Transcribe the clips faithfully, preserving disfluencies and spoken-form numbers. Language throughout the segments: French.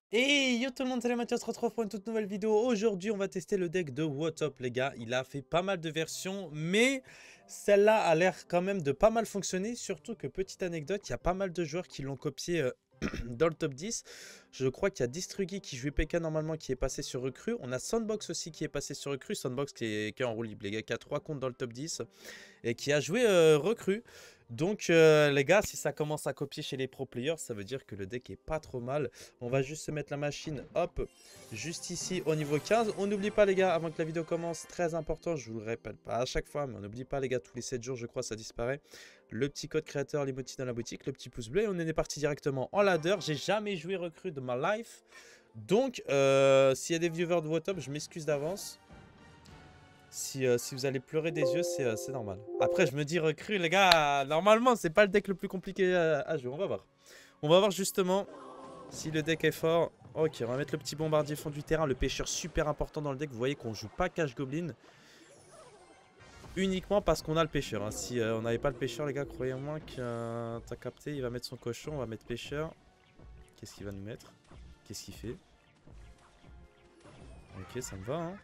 Et yo tout le monde, c'est Mathieu, on se retrouve pour une toute nouvelle vidéo. Aujourd'hui, on va tester le deck de Wotop, les gars. Il a fait pas mal de versions, mais celle-là a l'air quand même de pas mal fonctionner. Surtout que, petite anecdote, il y a pas mal de joueurs qui l'ont copié euh, dans le top dix. Je crois qu'il y a Distrugi qui jouait P K normalement, qui est passé sur recrue. On a Soundbox aussi qui est passé sur recrue. Soundbox qui est, qui est en roue libre, les gars, qui a trois comptes dans le top dix et qui a joué euh, recrue. Donc euh, les gars, si ça commence à copier chez les pro players, ça veut dire que le deck est pas trop mal. On va juste se mettre la machine, hop, juste ici au niveau quinze. On n'oublie pas les gars, avant que la vidéo commence, très important, je vous le répète pas à chaque fois, mais on n'oublie pas les gars, tous les sept jours je crois ça disparaît. Le petit code créateur, l'emoji dans la boutique, le petit pouce bleu, et on est parti directement en ladder. J'ai jamais joué recrue de ma life. Donc euh, s'il y a des viewers de Wotop, je m'excuse d'avance. Si, euh, si vous allez pleurer des yeux, c'est euh, normal. Après, je me dis recrue, les gars, normalement, c'est pas le deck le plus compliqué à, à jouer. On va voir. On va voir justement si le deck est fort. Ok, on va mettre le petit bombardier fond du terrain. Le pêcheur super important dans le deck. Vous voyez qu'on joue pas cache goblin. Uniquement parce qu'on a le pêcheur. Hein. Si euh, on n'avait pas le pêcheur, les gars, croyez-moi que euh, t'as capté. Il va mettre son cochon. On va mettre pêcheur. Qu'est-ce qu'il va nous mettre? Qu'est-ce qu'il fait? Ok, ça me va, hein.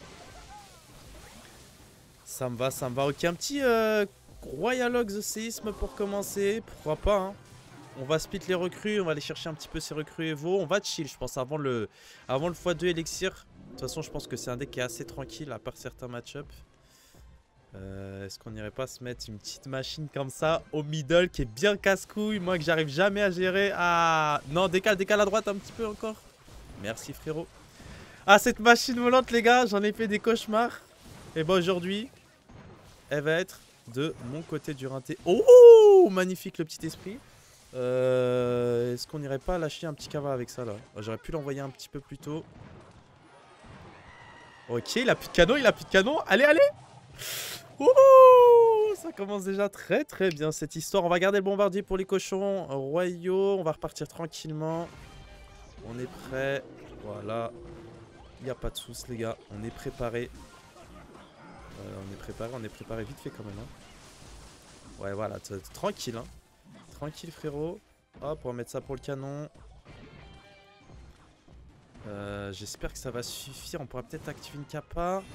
Ça me va, ça me va. Ok, un petit euh, Royal Logs séisme pour commencer. Pourquoi pas, hein. On va split les recrues. On va aller chercher un petit peu ces recrues Evo. On va chill, je pense, avant le, avant le fois deux élixir. De toute façon, je pense que c'est un deck qui est assez tranquille, à part certains match-up. Euh, Est-ce qu'on n'irait pas se mettre une petite machine comme ça au middle qui est bien casse-couille? Moi, que j'arrive jamais à gérer. Ah, non, décale, décale à droite un petit peu encore. Merci, frérot. Ah, cette machine volante, les gars, j'en ai fait des cauchemars. Et bon, aujourd'hui, elle va être de mon côté du rinté. Oh, magnifique le petit esprit. Euh, Est-ce qu'on n'irait pas lâcher un petit cava avec ça là? J'aurais pu l'envoyer un petit peu plus tôt. Ok, il a plus de canon, il a plus de canon. Allez, allez. Oh, ça commence déjà très très bien cette histoire. On va garder le bombardier pour les cochons royaux. On va repartir tranquillement. On est prêt. Voilà. Il n'y a pas de soucis les gars. On est préparé. Euh, on est préparé, on est préparé vite fait quand même. Hein. Ouais, voilà, tranquille. Hein. Tranquille, frérot. Hop, on va mettre ça pour le canon. Euh, J'espère que ça va suffire. On pourra peut-être activer une kappa.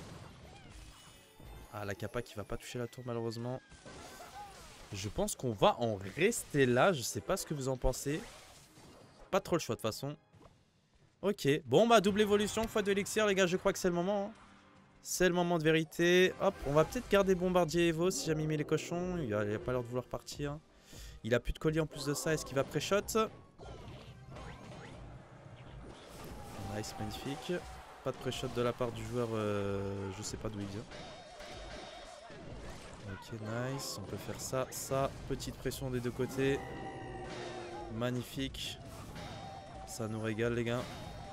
Ah, la kappa qui va pas toucher la tour, malheureusement. Je pense qu'on va en rester là. Je sais pas ce que vous en pensez. Pas trop le choix de toute façon. Ok. Bon, bah, double évolution, fois de l'élixir, les gars. Je crois que c'est le moment. Hein. C'est le moment de vérité. Hop, on va peut-être garder bombardier Evo si jamais il met les cochons. Il a, il a pas l'air de vouloir partir. Il a plus de colis en plus de ça. Est-ce qu'il va pré-shot? Nice, magnifique. Pas de pré-shot de la part du joueur. Euh, je sais pas d'où il vient. Ok, nice. On peut faire ça, ça. Petite pression des deux côtés. Magnifique. Ça nous régale, les gars.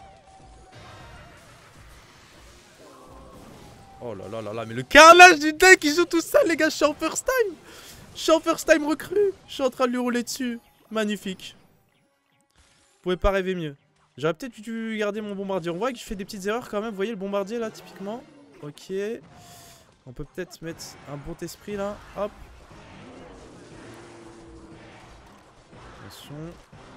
Oh là là là là, mais le carnage du deck, il joue tout seul, les gars. Je suis en first time. Je suis en first time recrue. Je suis en train de lui rouler dessus. Magnifique. Vous pouvez pas rêver mieux. J'aurais peut-être dû garder mon bombardier. On voit que je fais des petites erreurs quand même. Vous voyez le bombardier là, typiquement. Ok. On peut peut-être mettre un bon esprit là. Hop. Attention.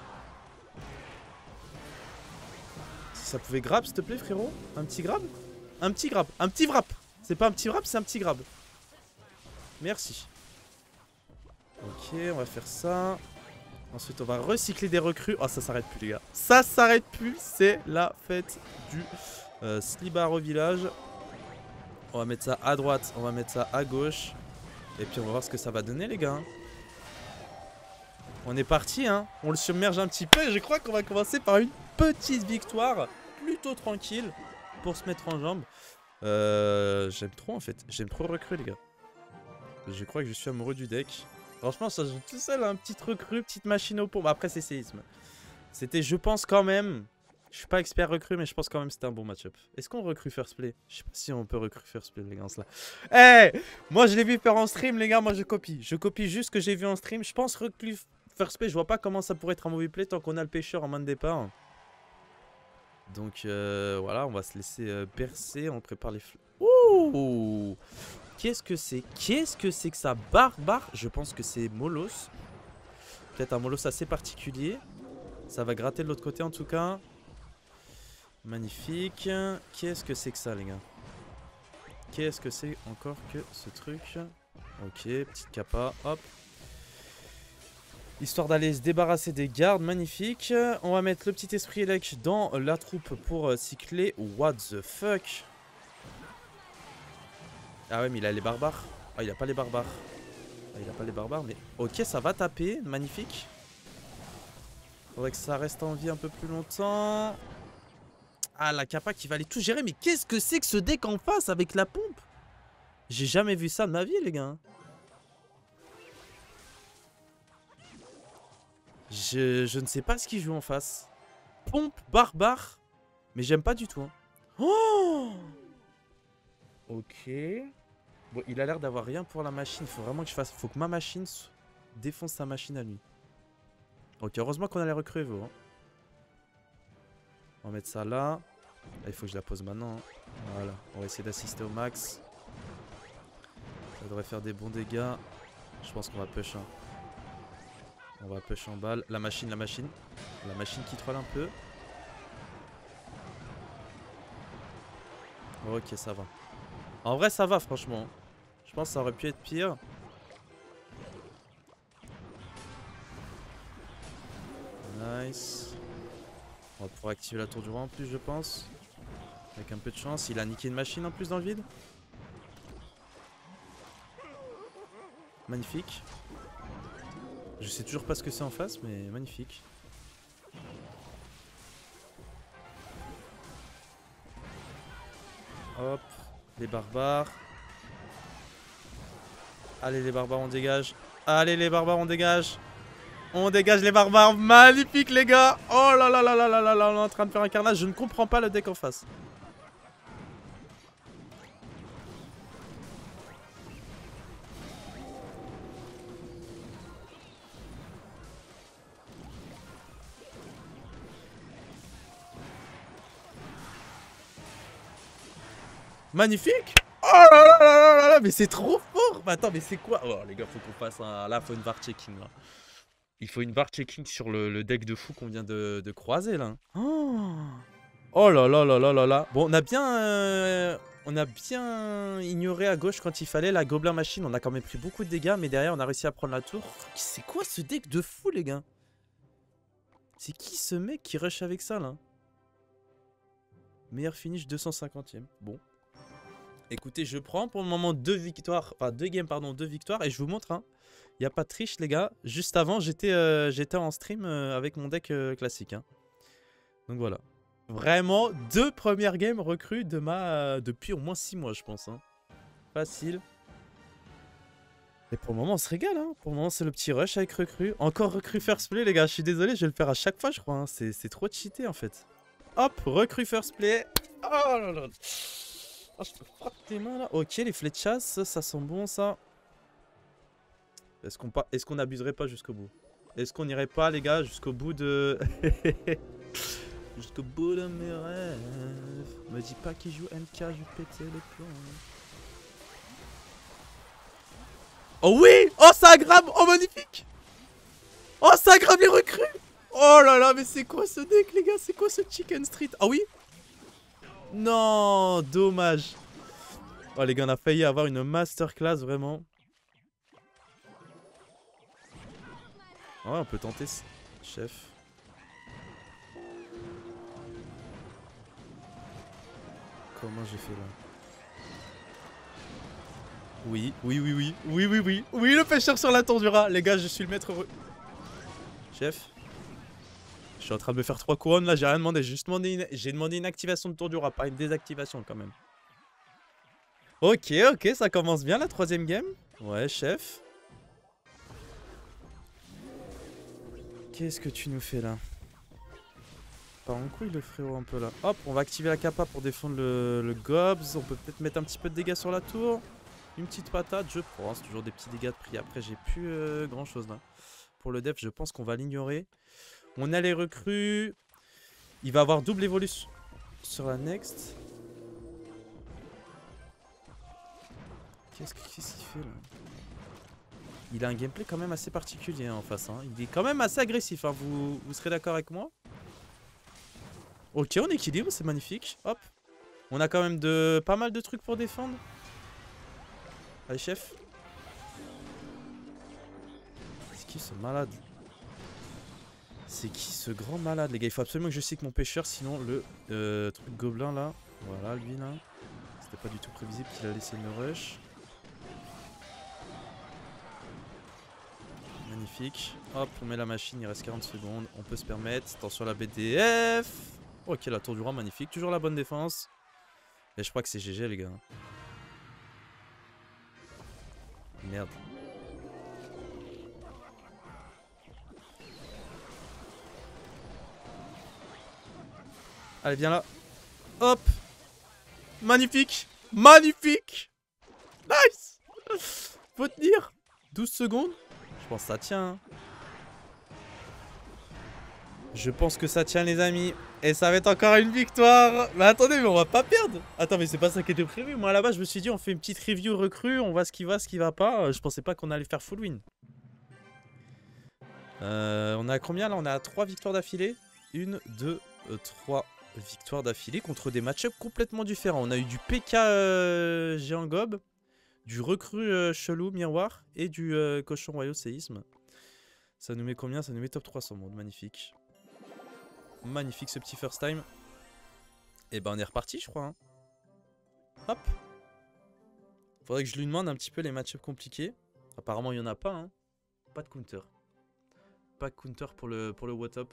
Si ça pouvait grab, s'il te plaît, frérot. Un petit grab. Un petit grab. Un petit wrap. C'est pas un petit wrap, c'est un petit grab. Merci. Ok, on va faire ça. Ensuite, on va recycler des recrues. Oh, ça s'arrête plus, les gars. Ça s'arrête plus. C'est la fête du euh, Slibar au village. On va mettre ça à droite. On va mettre ça à gauche. Et puis, on va voir ce que ça va donner, les gars. On est parti, hein. On le submerge un petit peu. Et je crois qu'on va commencer par une petite victoire. Plutôt tranquille. Pour se mettre en jambe. Euh, J'aime trop, en fait. J'aime trop recrues, les gars. Je crois que je suis amoureux du deck. Franchement, ça joue tout seul, un hein, petite recrue, petite machine au pompe. Après, c'est séisme. C'était, je pense quand même. Je suis pas expert recrue, mais je pense quand même que c'était un bon match-up. Est-ce qu'on recrue first play? Je sais pas si on peut recrue first play, les gars, là. Eh hey, moi, je l'ai vu faire en stream, les gars. Moi, je copie. Je copie juste ce que j'ai vu en stream. Je pense recrue first play. Je vois pas comment ça pourrait être un mauvais play tant qu'on a le pêcheur en main de départ. Donc, euh, voilà, on va se laisser euh, percer. On prépare les... Ouh! Qu'est-ce que c'est? Qu'est-ce que c'est que ça? Barbare? Je pense que c'est Molos. Peut-être un Molos assez particulier. Ça va gratter de l'autre côté en tout cas. Magnifique. Qu'est-ce que c'est que ça, les gars? Qu'est-ce que c'est encore que ce truc? Ok, petite capa, hop. Histoire d'aller se débarrasser des gardes, magnifique. On va mettre le petit esprit élec dans la troupe pour cycler. What the fuck? Ah ouais, mais il a les barbares. Ah, il a pas les barbares. Ah, il a pas les barbares, mais... Ok, ça va taper, magnifique. Faudrait que ça reste en vie un peu plus longtemps. Ah, la capa qui va aller tout gérer. Mais qu'est-ce que c'est que ce deck en face avec la pompe? J'ai jamais vu ça de ma vie, les gars. Je, je ne sais pas ce qu'il joue en face. Pompe, barbare. Mais j'aime pas du tout. Hein. Oh! Ok. Bon, il a l'air d'avoir rien pour la machine. Il faut vraiment que je fasse... Faut que ma machine défonce sa machine à lui. Ok, heureusement qu'on a les recrues Evo. Hein. On va mettre ça là. Là, il faut que je la pose maintenant. Hein. Voilà. On va essayer d'assister au max. Ça devrait faire des bons dégâts. Je pense qu'on va push. Hein. On va push en balle. La machine, la machine. La machine qui troll un peu. Ok, ça va. En vrai, ça va, franchement. Je pense que ça aurait pu être pire. Nice. On va pouvoir activer la tour du roi en plus, je pense. Avec un peu de chance. Il a niqué une machine en plus dans le vide. Magnifique. Je sais toujours pas ce que c'est en face, mais magnifique. Hop, les barbares. Allez les barbares, on dégage. Allez les barbares, on dégage. On dégage les barbares. Magnifique les gars. Oh là là là là là là là, on est en train de faire un carnage. Je ne comprends pas le deck en face. Magnifique. Oh là là là là là, mais c'est trop fort. Mais attends, mais c'est quoi? Oh les gars, faut qu'on fasse un... Là, faut une var checking là. Il faut une var checking sur le, le deck de fou qu'on vient de, de croiser là. Oh. Oh là là là là là là. Bon, on a bien... Euh... On a bien ignoré à gauche quand il fallait la Gobelin Machine. On a quand même pris beaucoup de dégâts, mais derrière on a réussi à prendre la tour. C'est quoi ce deck de fou les gars? C'est qui ce mec qui rush avec ça là? Meilleur finish deux cent cinquantième. Bon. Écoutez, je prends pour le moment deux victoires, enfin deux games, pardon, deux victoires. Et je vous montre, hein. Il n'y a pas de triche, les gars. Juste avant, j'étais euh, j'étais en stream euh, avec mon deck euh, classique. Hein. Donc voilà. Vraiment, deux premières games recrues de ma, euh, depuis au moins six mois, je pense. Hein. Facile. Et pour le moment, on se régale. Hein. Pour le moment, c'est le petit rush avec recrue. Encore recrue first play, les gars. Je suis désolé, je vais le faire à chaque fois, je crois. Hein. C'est trop cheaté, en fait. Hop, recrue first play. Oh là là. Oh, je te frappe tes mains là. Ok, les fléchas, ça, ça sent bon ça. Est-ce qu'on est qu'on n'abuserait pas jusqu'au bout? Est-ce qu'on n'irait pas, les gars, jusqu'au bout de. Jusqu'au bout de mes rêves. Me dis pas qu'il joue M K, je vais péter les plombs. Oh oui! Oh, ça aggrave! Oh, magnifique! Oh, ça aggrave les recrues! Oh là là, mais c'est quoi ce deck, les gars? C'est quoi ce Chicken Street? Ah oui? Non, dommage. Oh les gars, on a failli avoir une masterclass vraiment. Ouais, on peut tenter, chef. Comment j'ai fait là? Oui, oui, oui, oui, oui, oui, oui. Oui, le pêcheur sur la tour du rat. Les gars, je suis le maître heureux. Chef. Je suis en train de me faire trois couronnes là, j'ai rien demandé. J'ai juste demandé une... j'ai demandé une activation de tour du rat, pas une désactivation quand même. Ok, ok, ça commence bien la troisième game. Ouais, chef. Qu'est-ce que tu nous fais là? Part en couille le frérot un peu là. Hop, on va activer la capa pour défendre le, le gobs. On peut peut-être mettre un petit peu de dégâts sur la tour. Une petite patate, je pense. Toujours des petits dégâts de prix. Après, j'ai plus euh, grand chose là. Pour le def, je pense qu'on va l'ignorer. On a les recrues. Il va avoir double évolution sur la next. Qu'est-ce qu'il qu fait là? Il a un gameplay quand même assez particulier hein, en face. Hein. Il est quand même assez agressif. Hein. Vous, vous serez d'accord avec moi? Ok, on équilibre, c'est magnifique. Hop. On a quand même de pas mal de trucs pour défendre. Allez, chef. C'est qui ce malade? C'est qui ce grand malade, les gars? Il faut absolument que je cycle mon pêcheur, sinon le euh, truc gobelin là. Voilà, lui là. C'était pas du tout prévisible qu'il a laissé me rush. Magnifique. Hop, on met la machine, il reste quarante secondes. On peut se permettre. Attention à la B D F. Ok, la tour du roi, magnifique. Toujours la bonne défense. Et je crois que c'est G G, les gars. Merde. Allez, viens là. Hop. Magnifique. Magnifique. Nice. Faut tenir. douze secondes. Je pense que ça tient. Hein. Je pense que ça tient, les amis. Et ça va être encore une victoire. Mais attendez, mais on va pas perdre. Attends, mais c'est pas ça qui était prévu. Moi, là-bas, je me suis dit, on fait une petite review recrue. On voit ce qui va, ce qui va pas. Je pensais pas qu'on allait faire full win. Euh, on est à combien là? On est à trois victoires d'affilée. Une, deux, trois victoires d'affilée contre des match-ups complètement différents. On a eu du P K euh, géant gob, du recrue euh, chelou miroir et du euh, cochon royaux séisme. Ça nous met combien? Ça nous met top trois cents monde. Magnifique. Magnifique ce petit first time. Et ben on est reparti, je crois. Hein. Hop. Faudrait que je lui demande un petit peu les match-ups compliqués. Apparemment, il n'y en a pas. Hein. Pas de counter. Pas de counter pour le, pour le Watop.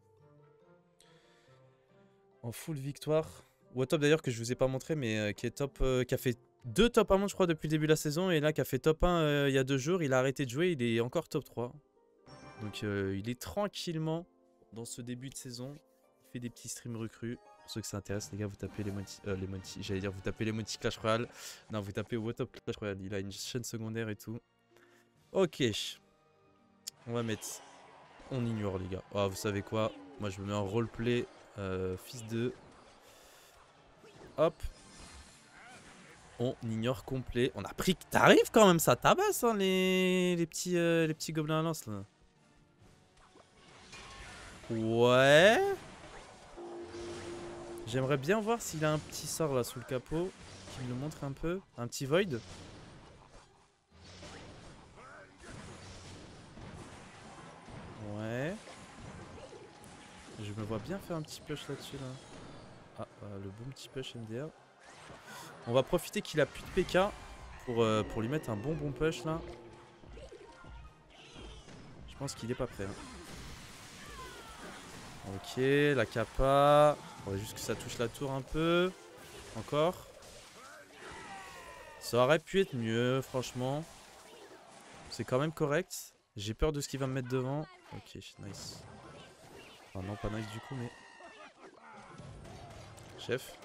En full victoire. Watop d'ailleurs que je vous ai pas montré, mais euh, qui est top, euh, qui a fait deux top un monde, je crois, depuis le début de la saison. Et là, qui a fait top un euh, il y a deux jours. Il a arrêté de jouer. Il est encore top trois. Donc, euh, il est tranquillement dans ce début de saison. Il fait des petits streams recrues. Pour ceux que ça intéresse, les gars, vous tapez les multi, euh, les multi, j'allais dire, vous tapez les multi Clash Royale. Non, vous tapez Watop Clash Royale. Il a une chaîne secondaire et tout. Ok. On va mettre. On ignore, les gars. Oh, vous savez quoi? Moi, je me mets en roleplay euh, fils de. Hop. On ignore complet. On a pris. T'arrives quand même, ça tabasse, hein, les... les petits, euh, les petits gobelins à lance là. Ouais. J'aimerais bien voir s'il a un petit sort là sous le capot. Qui me le montre un peu. Un petit void. Ouais. Je me vois bien faire un petit push là-dessus là. Ah, euh, le bon petit push M D R. On va profiter qu'il a plus de P K pour, euh, pour lui mettre un bon bon push là. Je pense qu'il est pas prêt. Hein. Ok, la kappa. On va juste que ça touche la tour un peu. Encore. Ça aurait pu être mieux, franchement. C'est quand même correct. J'ai peur de ce qu'il va me mettre devant. Ok, nice. Enfin, non, pas nice du coup, mais... Chef.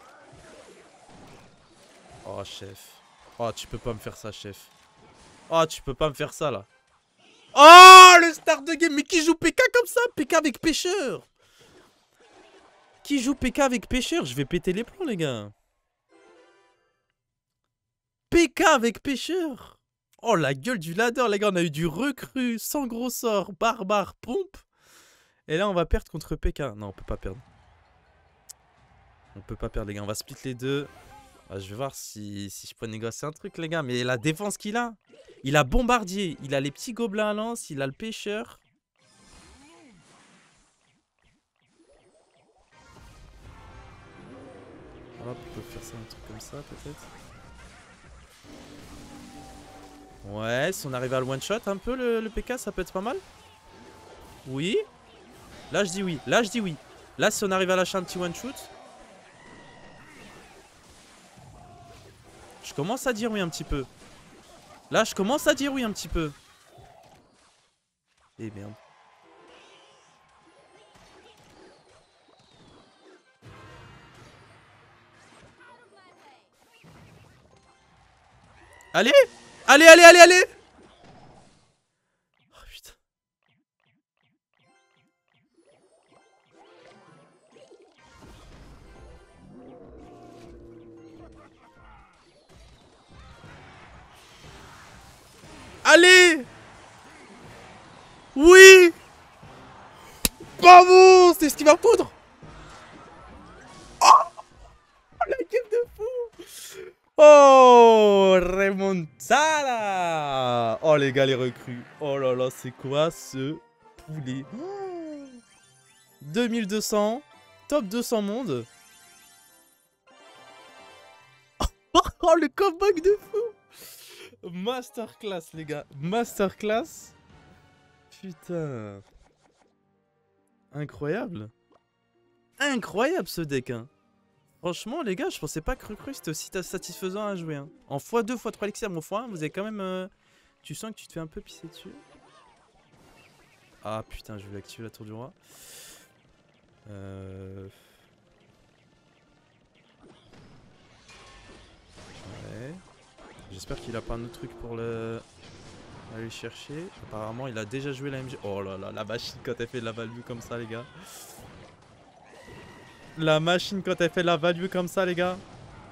Oh, chef. Oh, tu peux pas me faire ça, chef. Oh, tu peux pas me faire ça, là. Oh, le start de game. Mais qui joue P K comme ça? P K avec pêcheur. Qui joue P K avec pêcheur? Je vais péter les plombs, les gars. P K avec pêcheur. Oh, la gueule du ladder, les gars. On a eu du recru, sans gros sort, barbare, pompe. Et là, on va perdre contre P K. Non, on peut pas perdre. On peut pas perdre, les gars. On va split les deux. Ah, je vais voir si, si je peux négocier un truc, les gars. Mais la défense qu'il a. Il a bombardier. Il a les petits gobelins à lance. Il a le pêcheur. Hop, on peut faire ça, un truc comme ça, peut-être. Ouais, si on arrive à le one-shot un peu, le, le P K, ça peut être pas mal. Oui. Là, je dis oui. Là, je dis oui. Là, si on arrive à lâcher un petit one-shoot. Je commence à dire oui un petit peu. Là, je commence à dire oui un petit peu. Eh merde. Allez! Allez, allez, allez, allez! Oh putain. Allez! Oui! Bravo! C'est ce qui va poudre! Oh, remontada. Oh les gars, les recrues. Oh là là, c'est quoi ce poulet? Oh, deux mille deux cents. Top deux cents monde. Oh, le comeback de fou. Masterclass, les gars. Masterclass. Putain. Incroyable. Incroyable ce deck, hein. Franchement, les gars, je pensais pas que Recru c'était aussi satisfaisant à jouer. Hein. En fois deux, fois trois élixir, mon fois un, vous avez quand même... Euh... Tu sens que tu te fais un peu pisser dessus. Ah putain, je vais activer la tour du roi. Euh... Ouais. J'espère qu'il a pas un autre truc pour le... aller chercher. Apparemment, il a déjà joué la M G. Oh là là, la machine quand elle fait de la value comme ça, les gars. La machine quand elle fait de la value comme ça, les gars.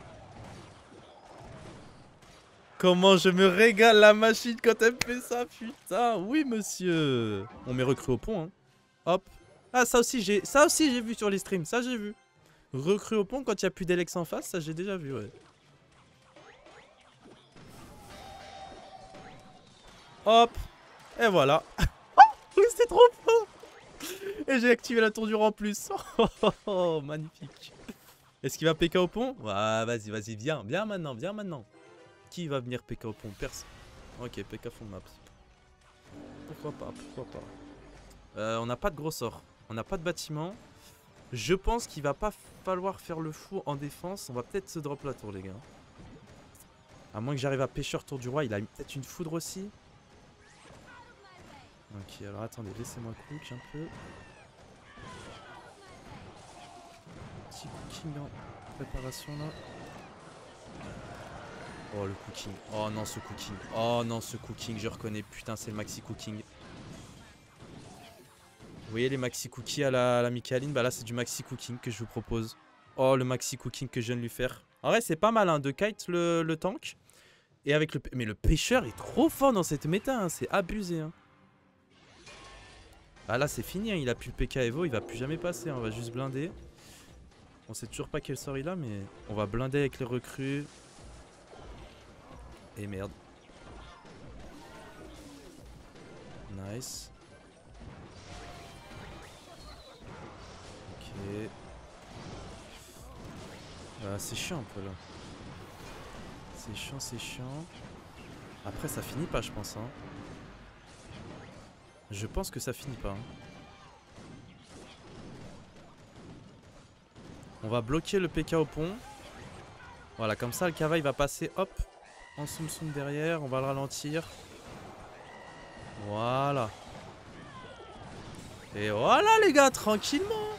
Comment je me régale la machine quand elle fait ça, putain. Oui, monsieur. On met recrue au pont, hein. Hop. Ah, ça aussi, j'ai ça aussi j'ai vu sur les streams. Ça, j'ai vu. Recrue au pont quand il n'y a plus d'Elex en face. Ça, j'ai déjà vu, ouais. Hop. Et voilà. Oui, c'était trop fort. Et j'ai activé la tour du rang en plus. Oh, oh, oh, magnifique. Est-ce qu'il va P K au pont? Ouais, vas-y, vas-y, viens. Viens maintenant, viens maintenant. Qui va venir P K au pont? Personne. Ok, P K fond de map. Pourquoi pas, pourquoi pas. Euh, on n'a pas de gros sort. On n'a pas de bâtiment. Je pense qu'il va pas falloir faire le fou en défense. On va peut-être se drop la tour, les gars. À moins que j'arrive à pêcheur tour du roi. Il a peut-être une foudre aussi. Ok, alors attendez, laissez-moi cook un peu. Petit cooking en préparation là. Oh le cooking. Oh non ce cooking. Oh non ce cooking, je reconnais. Putain, c'est le maxi cooking. Vous voyez les maxi cookies à la, à la Michaeline? Bah là c'est du maxi cooking que je vous propose. Oh le maxi cooking que je viens de lui faire. En vrai c'est pas mal hein, de kite le, le tank. Et avec le... Mais le pêcheur est trop fort dans cette méta, hein, c'est abusé. Hein. Ah là c'est fini, hein, il a plus le P K Evo, il va plus jamais passer, hein, on va juste blinder. On sait toujours pas quel sort il a, mais on va blinder avec les recrues. Et merde. Nice. Ok. Euh, c'est chiant un peu là. C'est chiant, c'est chiant. Après ça finit pas je pense. Hein. Je pense que ça finit pas. Hein. On va bloquer le P K au pont. Voilà, comme ça le Kava il va passer hop en soum soum derrière. On va le ralentir. Voilà. Et voilà les gars, tranquillement.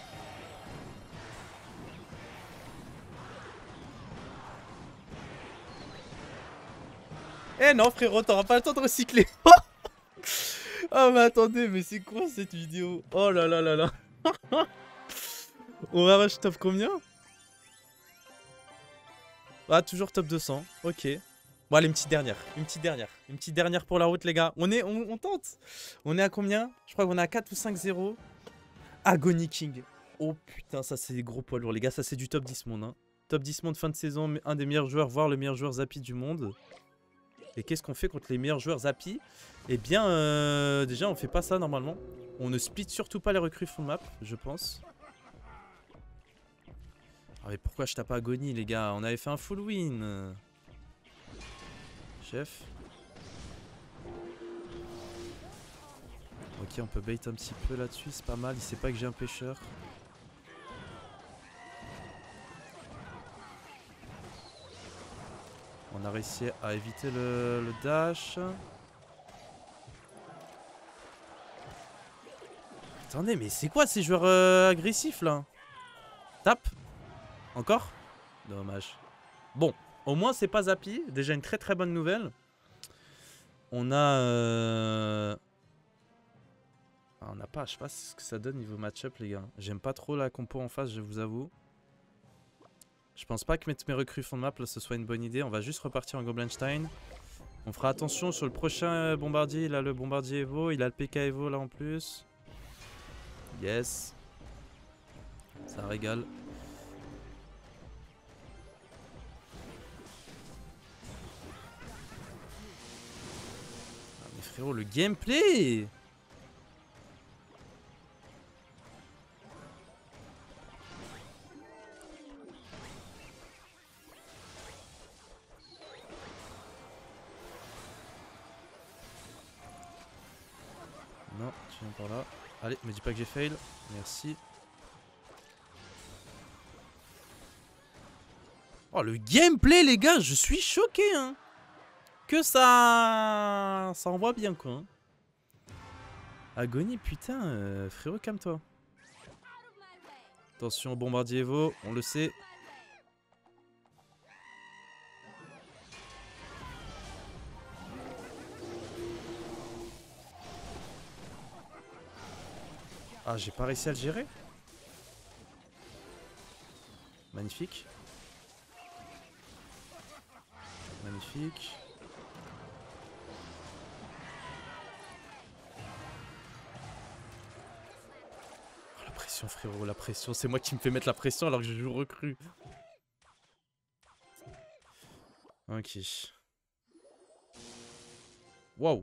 Eh non frérot, t'auras pas le temps de recycler. Oh mais attendez, mais c'est quoi cette vidéo? Oh là là là là. On va rush top combien? Ah toujours top deux cents, ok. Bon allez, une petite dernière, une petite dernière. Une petite dernière pour la route les gars. On est, on, on tente. On est à combien? Je crois qu'on est à quatre ou cinq zéro. Agony King. Oh putain, ça c'est des gros poids lourds les gars, ça c'est du top dix monde. Hein. Top dix monde fin de saison, un des meilleurs joueurs, voire le meilleur joueur Zappy du monde. Et qu'est-ce qu'on fait contre les meilleurs joueurs Zappy? Eh bien, euh, déjà on fait pas ça normalement. On ne split surtout pas les recrues fond de map, je pense. Ah mais pourquoi je tape Agony les gars? On avait fait un full win. Chef. Ok, on peut bait un petit peu là-dessus, c'est pas mal. Il sait pas que j'ai un pêcheur. On a réussi à éviter le, le dash. Attendez, mais c'est quoi ces joueurs euh, agressifs là? Tape. Encore? Dommage. Bon, au moins c'est pas Zappy. Déjà une très très bonne nouvelle. On a... Euh... Ah, on n'a pas, je sais pas ce que ça donne niveau match-up les gars. J'aime pas trop la compo en face, je vous avoue. Je pense pas que mettre mes recrues fond de map là, ce soit une bonne idée. On va juste repartir en Goblinstein. On fera attention sur le prochain bombardier. Il a le bombardier Evo, il a le P K Evo là en plus. Yes. Ça régale. Frérot, le gameplay. Non, tu viens par là. Allez, me dis pas que j'ai fail. Merci. Oh, le gameplay, les gars, je suis choqué, hein. Que ça... Ça envoie bien, quoi. Hein. Agonie, putain, euh, frérot, calme-toi. Attention, bombardier Evo, on le sait. Ah, j'ai pas réussi à le gérer. Magnifique. Magnifique. Oh, la pression, frérot, la pression. C'est moi qui me fais mettre la pression alors que je joue recrue. Ok. Waouh.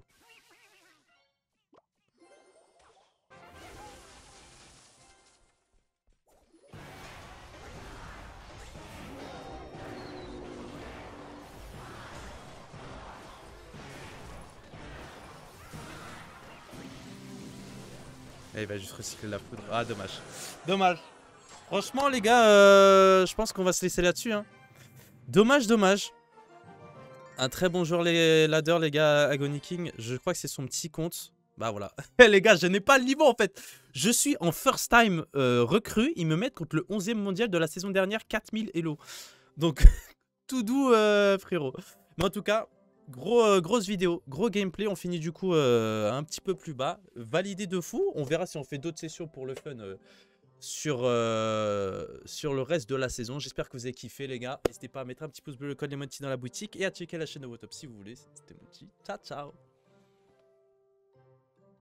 Eh, il va juste recycler la poudre. Ah, dommage. Dommage. Franchement, les gars, euh, je pense qu'on va se laisser là-dessus. Hein. Dommage, dommage. Un très bon joueur les ladder, les gars, Agony King. Je crois que c'est son petit compte. Bah voilà. Les gars, je n'ai pas le niveau en fait. Je suis en first time euh, recrue. Ils me mettent contre le onzième mondial de la saison dernière, quatre mille Elo. Donc, tout doux, euh, frérot. Mais en tout cas... Gros, euh, grosse vidéo, gros gameplay, on finit du coup euh, un petit peu plus bas, validé de fou, on verra si on fait d'autres sessions pour le fun euh, sur, euh, sur le reste de la saison. J'espère que vous avez kiffé les gars, n'hésitez pas à mettre un petit pouce bleu, le code Lemonty dans la boutique et à checker la chaîne de Wotop si vous voulez. C'était Monty, ciao ciao.